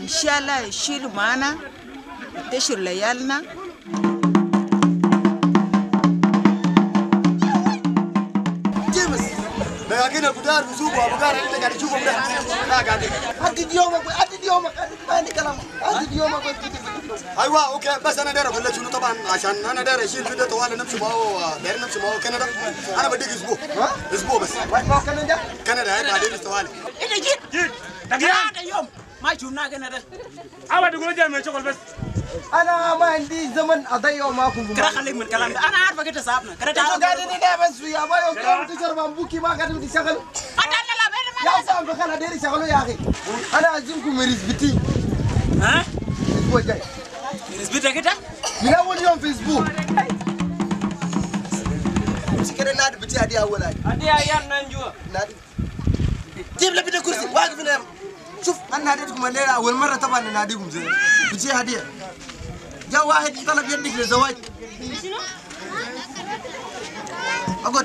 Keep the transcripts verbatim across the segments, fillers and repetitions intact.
إن شاء الله يشيلوا معنا ينتشروا ليالنا. لكن القدار بسوقه أبو قار أنت قاعد تشوفه ده لا قاعد عدد يومك عدد يومك ما عندي كلام عدد يومك أيوة أوكي بس أنا داير أقول لك شنو طبعا عشان أنا داير أشيل فيديو طوال نمشي معه داير نمشي معه كندا أنا بديك أسبوع أسبوع بس وين معه كندا كندا هاي بعدين طوالي أنت جيت جيت هذا يوم ما شفنا كندا أبغى تقول جاي من شغل بس أنا ما عندي زمن أضيع معكم كده خليك من الكلام ده أنا عارفة كده صاحبنا كده تعال قاعدين هنا بس يا بايو كم تشرب أمبوكي ما قاعدين تشتغل يا سام بخلا ديري شغلوا يا أخي أنا أعزمكم رزبتي ها الأسبوع الجاي رزبتك كده من أول يوم في أسبوع مش كده نادي بتي هدية أول هاي هدية أيام ننجوا نادي جيب لي بدي كرسي واقف هنا شوف أنا ناديتكم الليلة أول مرة طبعا ناديكم زين بتي هدية جاء واحد طلب يدك للزواج شنو؟ أقول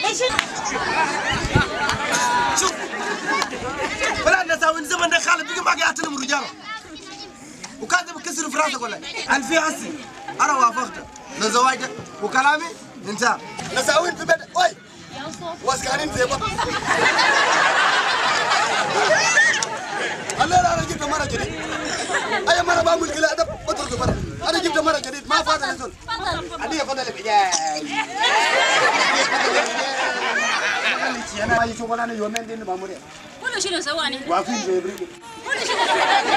شوف ولا نساوي الزمن ده خالد بيجي ما قاعد تلم رجاله وكان بكسر في راسك ولا ألفي حسي أنا وافقت لزواجك وكلامي انتهى نساوين في بيت أوي واسكانين في بطن لا أنا جبت مرة جديد أي مرة بعمل كلا أدب بترك مرة أنا جبت مرة جديد ما فاضل نزول هدية فضل بجاي أنا ما يشوفون أنا يومين دين بعمره كله شنو سواني واقفين في بريك كله شنو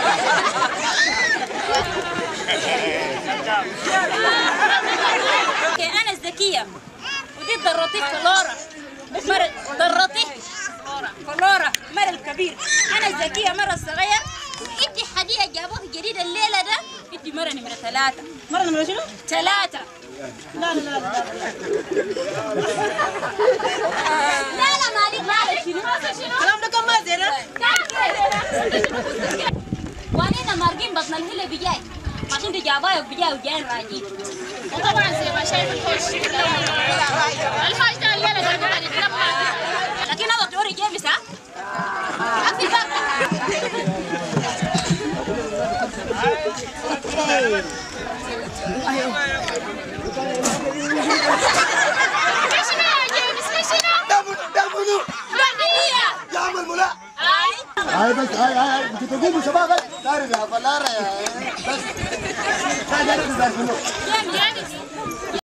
أنا الذكية ودي ضرتي فلورا مرة ضرتي فلورا مرة الكبير أنا الذكية مرة الصغير وإنتي حديقة جابوها جديدة الليلة ده إنتي مرة نمرة ثلاثة مرة نمرة شنو؟ ثلاثة لا لا لا لا لا مالك مالك شنو شنو الكلام ده كم ما زينة وأنا مارجين بطن الهلة بجاي عشان تجابايك بجاي وجاي راجين طبعا زي ما شايف الخش الحاج ده الليله قاعد يتلقى لكن هذا توري جيبس ها أكفي بقى هاي بس هاي هاي بتقوموا شباب تعرف يا فلارة بس تعال نركز على الفلوس